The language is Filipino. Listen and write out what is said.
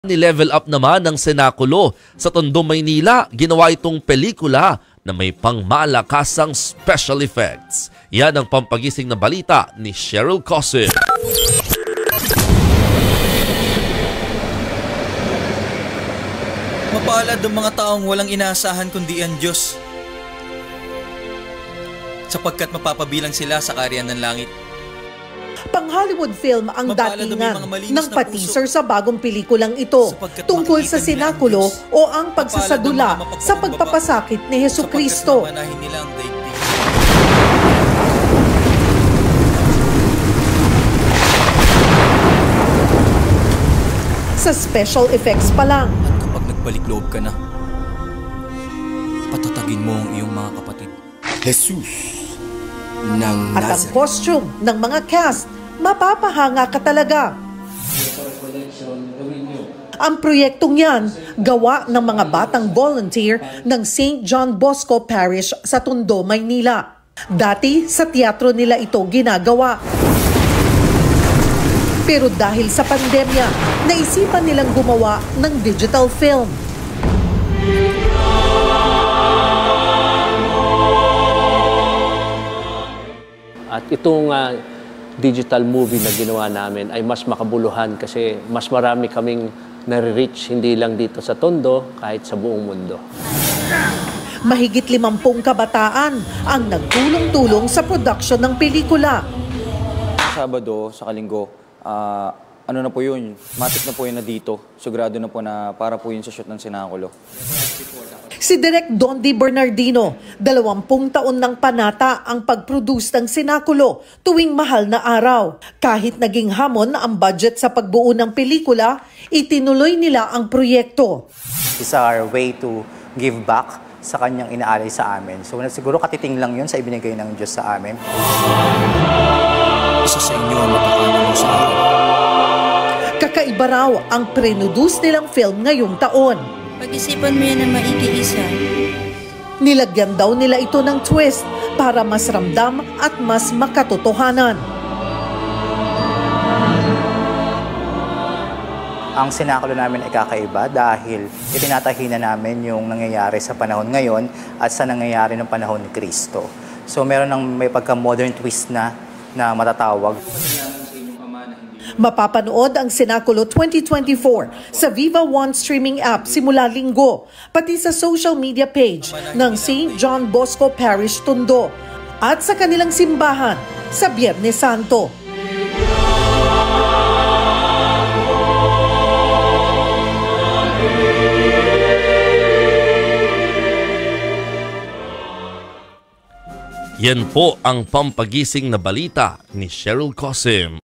Ni-level up naman ng Senakulo sa Tondo, Maynila. Ginawa itong pelikula na may pangmalakasang special effects. Yan ang pampagising na balita ni Cheryl Cosim. Mapalad ang mga taong walang inaasahan kundi ang Diyos, sapagkat mapapabilang sila sa kaharian ng langit. Pang-Hollywood film ang datingan ng pa-teaser sa bagong pelikulang ito tungkol sa Senakulo o ang pagsasadula sa pagpapasakit ni Jesucristo. Sa special effects pa lang. At kapag nagbalik loob ka na, patatagin mo ang iyong mga kapatid. Jesus ng At ang costume ng mga cast, mapapahanga ka talaga. Ang proyektong yan, gawa ng mga batang volunteer ng St. John Bosco Parish sa Tondo, Maynila. Dati sa teatro nila ito ginagawa. Pero dahil sa pandemya, naisipan nilang gumawa ng digital film. At itong digital movie na ginawa namin ay mas makabuluhan kasi mas marami kaming nare-reach hindi lang dito sa Tondo, kahit sa buong mundo. Mahigit 50 kabataan ang nagtulong-tulong sa production ng pelikula. Sabado, sa Kalinggo, ano na po yun, matik na po yun na dito. Sigurado na po na para po yun sa shoot ng Senakulo. Si Direk Dondi Bernardino, 20 taon ng panata ang pag-produce ng Senakulo tuwing mahal na araw. Kahit naging hamon ang budget sa pagbuo ng pelikula, itinuloy nila ang proyekto. It's our way to give back sa kanyang inaalay sa amin. So siguro katiting lang yun sa ibinigay ng Diyos sa amin. Isa sa inyo ang matakanan mo sa akin. Kakaiba raw ang pre-produce nilang film ngayong taon. Pag-isipan mo yan na maigi-isa. Nilagyan daw nila ito ng twist para mas ramdam at mas makatotohanan. Ang Senakulo namin ay kakaiba dahil itinatahi na namin yung nangyayari sa panahon ngayon at sa nangyayari ng panahon ni Kristo. So may pagka-modern twist na matatawag. Mapapanood ang Senakulo 2024 sa Viva One streaming app simula Linggo, pati sa social media page ng St. John Bosco Parish, Tondo at sa kanilang simbahan sa Biyernes Santo. Yan po ang pampagising na balita ni Cheryl Cosim.